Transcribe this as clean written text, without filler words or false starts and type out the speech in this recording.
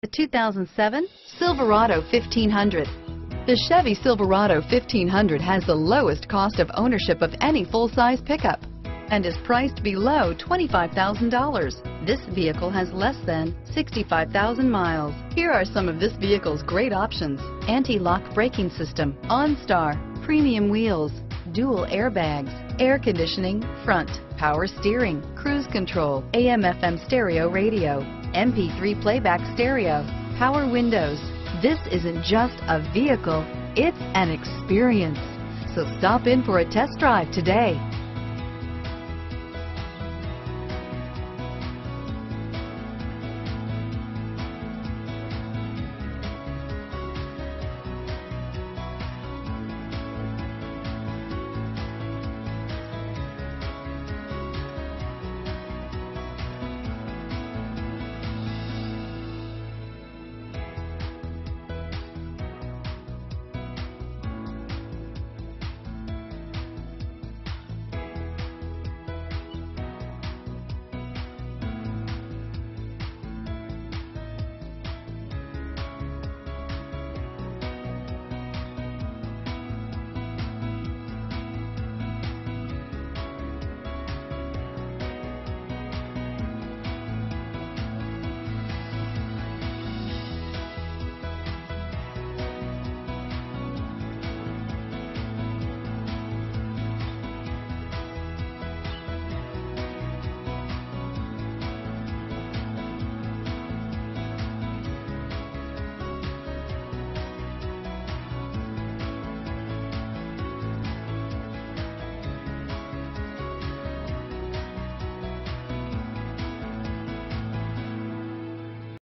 The 2007 Silverado 1500. The Chevy Silverado 1500 has the lowest cost of ownership of any full-size pickup and is priced below $25,000. This vehicle has less than 65,000 miles. Here are some of this vehicle's great options: anti-lock braking system, OnStar, premium wheels, dual airbags, air conditioning, front, power steering, cruise control, AM/FM stereo radio, MP3 playback stereo, power windows. This isn't just a vehicle, it's an experience. So stop in for a test drive today.